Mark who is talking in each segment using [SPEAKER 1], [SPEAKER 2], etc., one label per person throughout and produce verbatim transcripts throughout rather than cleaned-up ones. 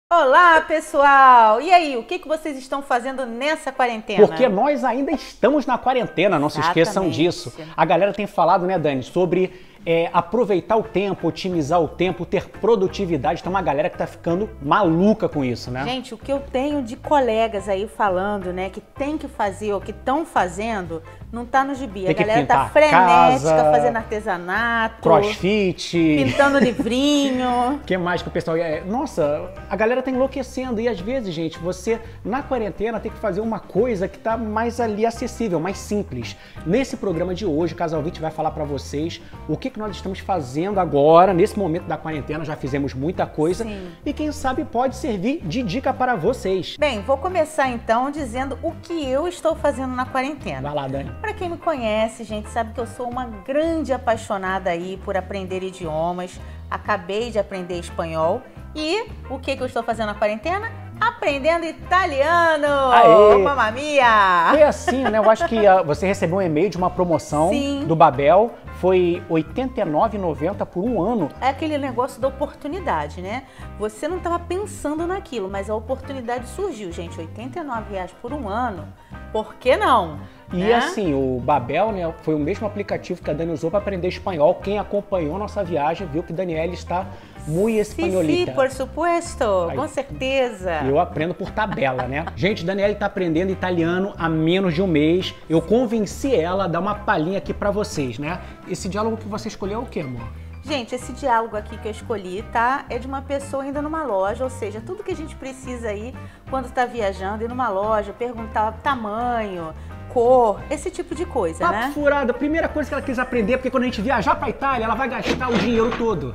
[SPEAKER 1] Olá, pessoal! E aí, o que, que vocês estão fazendo nessa quarentena?
[SPEAKER 2] Porque nós ainda estamos na quarentena, não se esqueçam disso. A galera tem falado, né, Dani, sobre é, aproveitar o tempo, otimizar o tempo, ter produtividade. Tem uma galera que tá ficando maluca com isso, né?
[SPEAKER 1] Gente, o que eu tenho de colegas aí falando, né, que tem que fazer ou que estão fazendo, não tá no gibi.
[SPEAKER 2] Tem
[SPEAKER 1] a galera tá frenética, casa, fazendo artesanato,
[SPEAKER 2] crossfit,
[SPEAKER 1] pintando livrinho.
[SPEAKER 2] O que mais que o pessoal... É... Nossa, a galera tá enlouquecendo. E às vezes, gente, você na quarentena tem que fazer uma coisa que tá mais ali acessível, mais simples. Nesse programa de hoje, o Casal vinte vai falar pra vocês o que, que nós estamos fazendo agora, nesse momento da quarentena. Já fizemos muita coisa. Sim. E quem sabe pode servir de dica para vocês.
[SPEAKER 1] Bem, vou começar então dizendo o que eu estou fazendo na quarentena.
[SPEAKER 2] Vai lá, Dani.
[SPEAKER 1] Para quem me conhece, gente, sabe que eu sou uma grande apaixonada aí por aprender idiomas. Acabei de aprender espanhol. E o que, que eu estou fazendo na quarentena? Aprendendo italiano!
[SPEAKER 2] Aê!
[SPEAKER 1] Mamma mia!
[SPEAKER 2] Foi assim, né? Eu acho que uh, você recebeu um e-mail de uma promoção Sim. do Babel. Foi oitenta e nove reais e noventa centavos por um ano.
[SPEAKER 1] É aquele negócio da oportunidade, né? Você não estava pensando naquilo, mas a oportunidade surgiu, gente. oitenta e nove reais por um ano, por que não?
[SPEAKER 2] E
[SPEAKER 1] né?
[SPEAKER 2] assim, o Babel, né, foi o mesmo aplicativo que a Dani usou para aprender espanhol. Quem acompanhou nossa viagem viu que Daniela está muito espanholita.
[SPEAKER 1] Sim, por supuesto, Aí, com certeza.
[SPEAKER 2] Eu aprendo por tabela, né? Gente, Daniela está aprendendo italiano há menos de um mês. Eu convenci ela a dar uma palhinha aqui para vocês, né? Esse diálogo que você escolheu é o quê, amor?
[SPEAKER 1] Gente, esse diálogo aqui que eu escolhi, tá? É de uma pessoa ainda numa loja, ou seja, tudo que a gente precisa aí quando está viajando, ir numa loja, perguntar tamanho, cor, esse tipo de coisa,
[SPEAKER 2] Papo
[SPEAKER 1] né?
[SPEAKER 2] furado, a primeira coisa que ela quis aprender, porque quando a gente viajar pra Itália, ela vai gastar o dinheiro todo.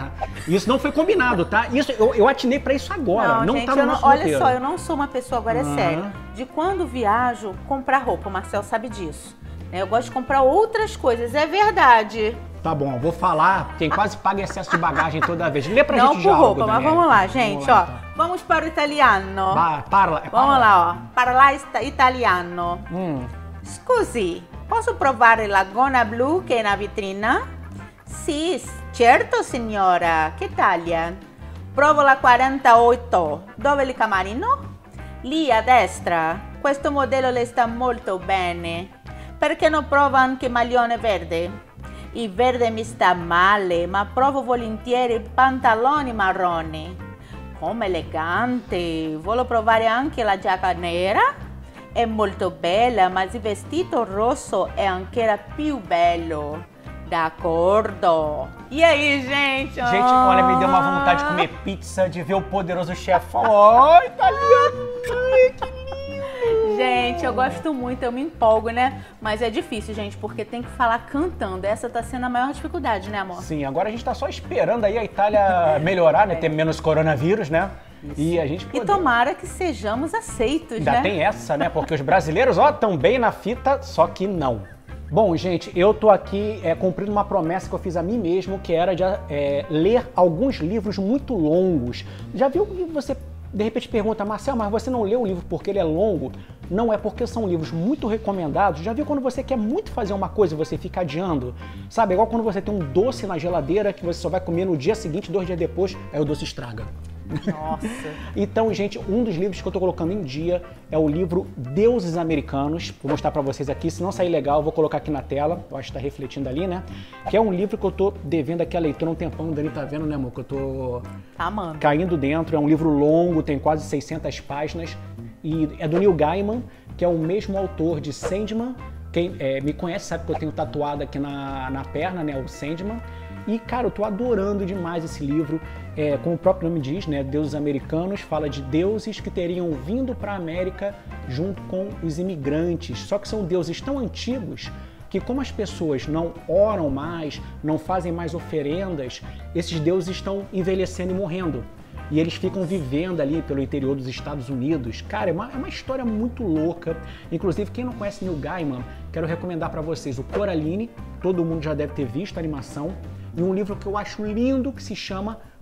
[SPEAKER 2] Isso não foi combinado, tá? Isso, eu, eu atinei pra isso agora, não, não
[SPEAKER 1] gente,
[SPEAKER 2] tá no nosso
[SPEAKER 1] não, olha
[SPEAKER 2] roteiro.
[SPEAKER 1] só, eu não sou uma pessoa, agora uhum. é sério, de quando viajo, comprar roupa, o Marcel sabe disso. Eu gosto de comprar outras coisas, é verdade.
[SPEAKER 2] Tá bom, vou falar, quem quase paga excesso de bagagem toda vez. Lê pra
[SPEAKER 1] não
[SPEAKER 2] gente o diálogo,
[SPEAKER 1] roupa,
[SPEAKER 2] Daniela.
[SPEAKER 1] Mas vamos lá, gente,
[SPEAKER 2] vamos lá,
[SPEAKER 1] ó.
[SPEAKER 2] então.
[SPEAKER 1] Vamos para o italiano.
[SPEAKER 2] Vai, parla, é
[SPEAKER 1] vamos lá, ó. Parla italiano.
[SPEAKER 2] Hum.
[SPEAKER 1] Scusi, posso provare la gonna blu che è na vitrina? Sì, certo signora. Che taglia? Provo la quarantotto. Dove il camarino? Lì a destra. Questo modello le sta molto bene. Perché non prova anche maglione verde? Il verde mi sta male, ma provo volentieri pantaloni marroni. Come elegante! Voglio provare anche la giacca nera? È molto bella, ma il vestito rosso è ancora più bello. D'accordo. E aí, gente?
[SPEAKER 2] Gente, olha, me deu uma vontade de comer pizza, de ver o Poderoso Chefão. Ó, italiano! Ai, que lindo!
[SPEAKER 1] Gente, eu gosto muito, eu me empolgo, né? Mas é difícil, gente, porque tem que falar cantando. Essa tá sendo a maior dificuldade, né, amor?
[SPEAKER 2] Sim, agora a gente tá só esperando aí a Itália melhorar, né? Ter menos coronavírus, né?
[SPEAKER 1] Isso.
[SPEAKER 2] E a gente poder...
[SPEAKER 1] E tomara que sejamos aceitos,
[SPEAKER 2] Ainda
[SPEAKER 1] né?
[SPEAKER 2] tem essa, né? Porque os brasileiros, ó, tão bem na fita, só que não. Bom, gente, eu tô aqui é, cumprindo uma promessa que eu fiz a mim mesmo, que era de é, ler alguns livros muito longos. Já viu que você... De repente pergunta, Marcel, mas você não leu o livro porque ele é longo? Não, é porque são livros muito recomendados. Já viu quando você quer muito fazer uma coisa e você fica adiando? Sabe, igual quando você tem um doce na geladeira que você só vai comer no dia seguinte, dois dias depois, aí o doce estraga.
[SPEAKER 1] Nossa!
[SPEAKER 2] Então, gente, um dos livros que eu tô colocando em dia é o livro Deuses Americanos. Vou mostrar pra vocês aqui, se não sair legal, eu vou colocar aqui na tela. Eu acho que tá refletindo ali, né? Que é um livro que eu tô devendo aqui a leitura há um tempão. O Dani tá vendo, né, amor? Que eu tô
[SPEAKER 1] Amando.
[SPEAKER 2] Caindo dentro. É um livro longo, tem quase seiscentas páginas. E é do Neil Gaiman, que é o mesmo autor de Sandman. Quem é, me conhece sabe que eu tenho tatuado aqui na, na perna, né? O Sandman. E, cara, eu tô adorando demais esse livro. É, como o próprio nome diz, né, Deuses Americanos, fala de deuses que teriam vindo para a América junto com os imigrantes. Só que são deuses tão antigos que, como as pessoas não oram mais, não fazem mais oferendas, esses deuses estão envelhecendo e morrendo. E eles ficam vivendo ali pelo interior dos Estados Unidos. Cara, é uma, é uma história muito louca. Inclusive, quem não conhece Neil Gaiman, quero recomendar para vocês o Coraline. Todo mundo já deve ter visto a animação. E um livro que eu acho lindo que se chama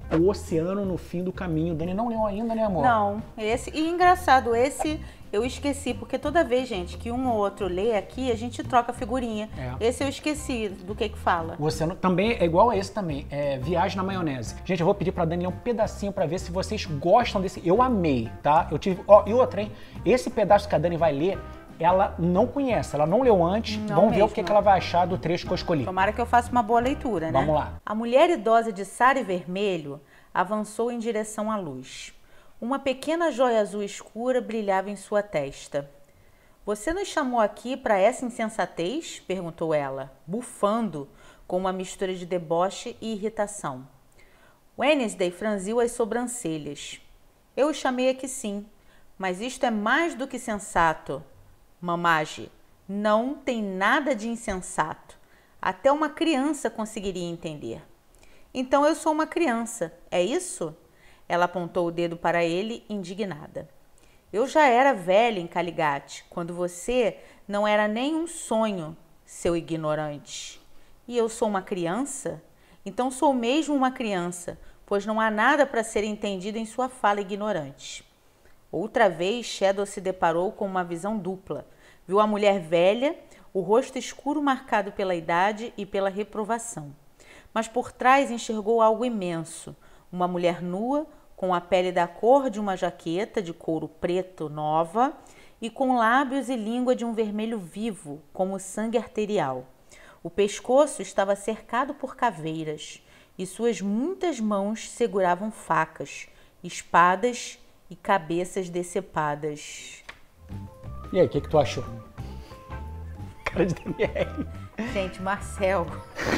[SPEAKER 2] O Oceano no Fim do Caminho. Dani não leu ainda, né, amor?
[SPEAKER 1] Não, esse, e engraçado, esse eu esqueci, porque toda vez, gente, que um ou outro lê aqui, a gente troca figurinha. É. Esse eu esqueci do que que fala.
[SPEAKER 2] O Oceano também é igual a esse também, é Viagem na Maionese. Gente, eu vou pedir pra Dani ler um pedacinho pra ver se vocês gostam desse. Eu amei, tá? Eu tive... Ó, e outra, hein? Esse pedaço que a Dani vai ler, ela não conhece, ela não leu antes. Não Vamos mesmo. ver o que, que ela vai achar do trecho que eu escolhi.
[SPEAKER 1] Tomara que eu faça uma boa leitura, né?
[SPEAKER 2] Vamos lá.
[SPEAKER 1] A mulher idosa de sari vermelho avançou em direção à luz. Uma pequena joia azul escura brilhava em sua testa. Você nos chamou aqui para essa insensatez? Perguntou ela, bufando com uma mistura de deboche e irritação. Wednesday franziu as sobrancelhas. Eu o chamei aqui sim, mas isto é mais do que sensato. Mamage, não tem nada de insensato. Até uma criança conseguiria entender. Então eu sou uma criança, é isso? Ela apontou o dedo para ele, indignada. Eu já era velha em Caligate, quando você não era nem um sonho, seu ignorante. E eu sou uma criança? Então sou mesmo uma criança, pois não há nada para ser entendido em sua fala ignorante. Outra vez, Shadow se deparou com uma visão dupla. Viu a mulher velha, o rosto escuro marcado pela idade e pela reprovação. Mas por trás enxergou algo imenso. Uma mulher nua, com a pele da cor de uma jaqueta de couro preto nova e com lábios e língua de um vermelho vivo, como sangue arterial. O pescoço estava cercado por caveiras e suas muitas mãos seguravam facas, espadas e cabeças decepadas.
[SPEAKER 2] E aí, o que, que tu achou? Cara de Daniele.
[SPEAKER 1] Gente, Marcel,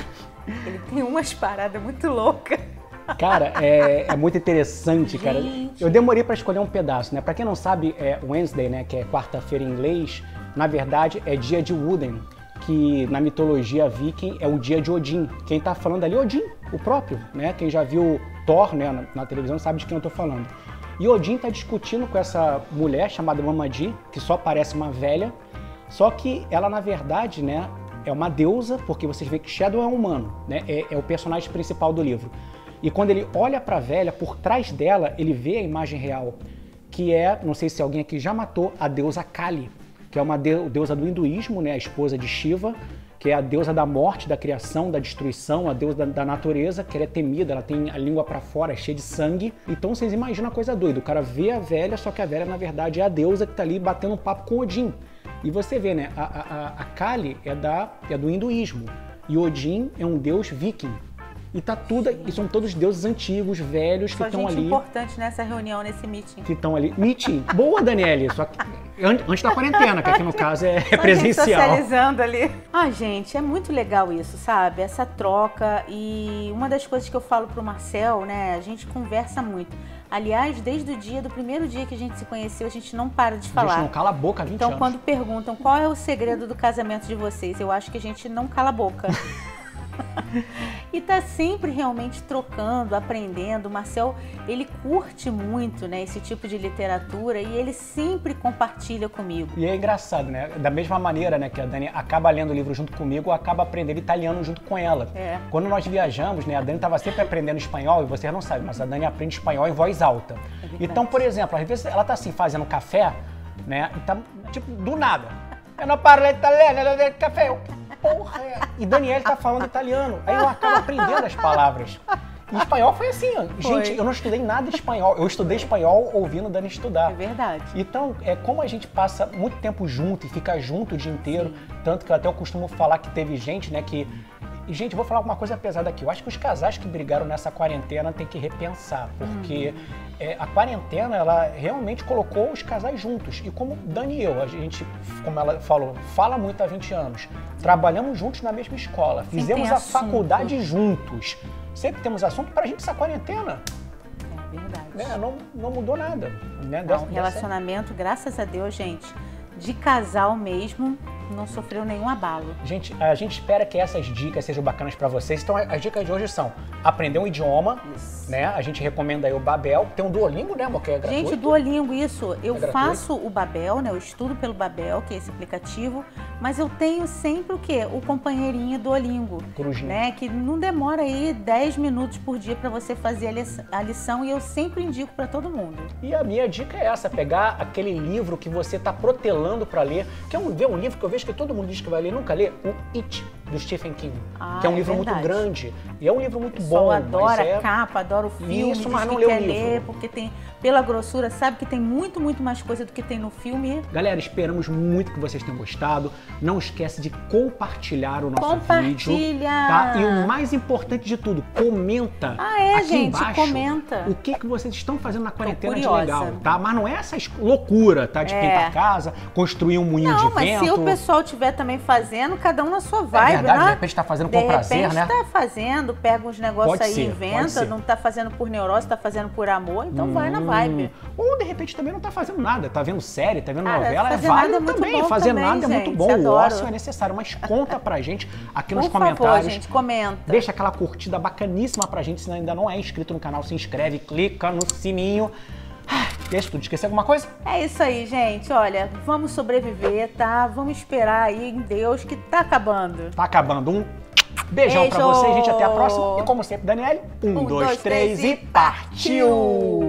[SPEAKER 1] ele tem umas paradas muito loucas.
[SPEAKER 2] Cara, é, é muito interessante,
[SPEAKER 1] Gente.
[SPEAKER 2] cara. Eu demorei pra escolher um pedaço, né? Pra quem não sabe, é Wednesday, né? Que é quarta-feira em inglês, na verdade é dia de Woden, que na mitologia viking é o dia de Odin. Quem tá falando ali é Odin, o próprio, né? Quem já viu Thor, né, na, na televisão sabe de quem eu tô falando. E Odin tá discutindo com essa mulher chamada Mamadi, que só parece uma velha, só que ela, na verdade, né, é uma deusa, porque vocês veem que Shadow é um humano, né? É, é o personagem principal do livro. E quando ele olha para a velha, por trás dela, ele vê a imagem real, que é, não sei se alguém aqui já matou, a deusa Kali, que é uma deusa do hinduísmo, né, a esposa de Shiva, que é a deusa da morte, da criação, da destruição, a deusa da, da natureza, que ela é temida, ela tem a língua para fora, é cheia de sangue. Então vocês imaginam a coisa doida, o cara vê a velha, só que a velha, na verdade, é a deusa que está ali batendo um papo com Odin. E você vê, né, a, a, a Kali é, da, é do hinduísmo, e Odin é um deus viking. E tá tudo, e são todos deuses antigos, velhos, que estão ali.
[SPEAKER 1] Importante nessa reunião, nesse meeting.
[SPEAKER 2] Que estão ali. Meeting. Boa, Daniele. Só que antes da quarentena, que aqui no caso é, é presencial.
[SPEAKER 1] Socializando ali. Ah, gente, é muito legal isso, sabe? Essa troca. E uma das coisas que eu falo pro Marcel, né? A gente conversa muito. Aliás, desde o dia, do primeiro dia que a gente se conheceu, a gente não para de falar.
[SPEAKER 2] A gente não cala a boca há vinte
[SPEAKER 1] então,
[SPEAKER 2] anos.
[SPEAKER 1] Quando perguntam qual é o segredo do casamento de vocês, eu acho que a gente não cala a boca. E tá sempre realmente trocando, aprendendo. O Marcel, ele curte muito, né, esse tipo de literatura e ele sempre compartilha comigo.
[SPEAKER 2] E é engraçado, né? Da mesma maneira, né, que a Dani acaba lendo o livro junto comigo, acaba aprendendo italiano junto com ela.
[SPEAKER 1] É.
[SPEAKER 2] Quando nós viajamos, né, a Dani estava sempre aprendendo espanhol, e vocês não sabem, mas a Dani aprende espanhol em voz alta. É então, por exemplo, às vezes ela tá assim fazendo café, né, e tá tipo do nada. Eu não parlo italiano, eu não café. Eu, porra, é. E Daniele tá falando italiano. Aí eu acabo aprendendo as palavras. E espanhol foi assim, ó. Gente, eu não estudei nada de espanhol. Eu estudei espanhol ouvindo Dani estudar.
[SPEAKER 1] É verdade.
[SPEAKER 2] Então, é como a gente passa muito tempo junto e fica junto o dia inteiro. Sim. Tanto que eu até eu costumo falar que teve gente, né, que... E, gente, eu vou falar uma coisa pesada aqui. Eu acho que os casais que brigaram nessa quarentena têm que repensar. Porque uhum. é, a quarentena, ela realmente colocou os casais juntos. E como Dani e eu, a gente, como ela falou, fala muito há vinte anos. Trabalhamos juntos na mesma escola.
[SPEAKER 1] Sim,
[SPEAKER 2] fizemos a faculdade juntos. Sempre temos assunto pra gente essa quarentena.
[SPEAKER 1] É verdade.
[SPEAKER 2] Né? Não, não mudou nada. Né?
[SPEAKER 1] Não, dessa, relacionamento, dessa... graças a Deus, gente, de casal mesmo, não sofreu nenhum abalo.
[SPEAKER 2] Gente, a gente espera que essas dicas sejam bacanas para vocês. Então, as dicas de hoje são aprender um idioma, isso. né? A gente recomenda aí o Babel. Tem um Duolingo, né, amor? Que é gratuito.
[SPEAKER 1] Gente, o Duolingo, isso. Eu
[SPEAKER 2] é
[SPEAKER 1] faço o Babel, né? Eu estudo pelo Babel, que é esse aplicativo. Mas eu tenho sempre o quê? O companheirinho Duolingo.
[SPEAKER 2] Corujinha.
[SPEAKER 1] Né? Que não demora aí dez minutos por dia para você fazer a lição. E eu sempre indico para todo mundo.
[SPEAKER 2] E a minha dica é essa, pegar aquele livro que você está protelando para ler, que é um, ver um livro que eu vejo que todo mundo diz que vai ler, nunca lê, o It, do Stephen King,
[SPEAKER 1] ah,
[SPEAKER 2] que é um
[SPEAKER 1] é
[SPEAKER 2] livro
[SPEAKER 1] verdade.
[SPEAKER 2] muito grande, e é um livro muito
[SPEAKER 1] bom.
[SPEAKER 2] bom.
[SPEAKER 1] Adora
[SPEAKER 2] é...
[SPEAKER 1] a capa, adora o filme,
[SPEAKER 2] Isso, mas
[SPEAKER 1] diz
[SPEAKER 2] não
[SPEAKER 1] que
[SPEAKER 2] lê
[SPEAKER 1] quer
[SPEAKER 2] o livro.
[SPEAKER 1] ler, porque tem, pela grossura, sabe que tem muito, muito mais coisa do que tem no filme.
[SPEAKER 2] Galera, esperamos muito que vocês tenham gostado. Não esquece de compartilhar o nosso vídeo. Tá? E o mais importante de tudo, comenta
[SPEAKER 1] ah, é,
[SPEAKER 2] aqui
[SPEAKER 1] gente,
[SPEAKER 2] embaixo
[SPEAKER 1] comenta.
[SPEAKER 2] o que, que vocês estão fazendo na quarentena de
[SPEAKER 1] curiosa.
[SPEAKER 2] legal, tá? Mas não é essa loucura, tá? De
[SPEAKER 1] é.
[SPEAKER 2] pintar casa, construir um moinho
[SPEAKER 1] não,
[SPEAKER 2] de vento.
[SPEAKER 1] Não, mas se o pessoal estiver também fazendo, cada um na sua vibe,
[SPEAKER 2] é verdade,
[SPEAKER 1] né?
[SPEAKER 2] De repente tá fazendo com
[SPEAKER 1] de
[SPEAKER 2] prazer, né?
[SPEAKER 1] De repente tá fazendo, pega uns negócios aí,
[SPEAKER 2] ser,
[SPEAKER 1] inventa, não tá fazendo por neurose, tá fazendo por amor, então hum. vai na vibe.
[SPEAKER 2] Ou de repente também não tá fazendo nada, tá vendo série, tá vendo
[SPEAKER 1] Cara,
[SPEAKER 2] novela, é válido é também. Fazer também, nada gente, é muito bom, o ócio é necessário, mas conta pra gente aqui nos
[SPEAKER 1] por
[SPEAKER 2] comentários.
[SPEAKER 1] Por favor, gente, comenta.
[SPEAKER 2] Deixa aquela curtida bacaníssima pra gente, se ainda não é inscrito no canal, se inscreve, clica no sininho. E é isso tudo. Esqueci alguma coisa?
[SPEAKER 1] É isso aí, gente. Olha, vamos sobreviver, tá? Vamos esperar aí em Deus que tá acabando.
[SPEAKER 2] Tá acabando. Um beijão
[SPEAKER 1] Beijo.
[SPEAKER 2] pra vocês, gente. Até a próxima. E como sempre, Daniele, um, um dois, dois, três e partiu!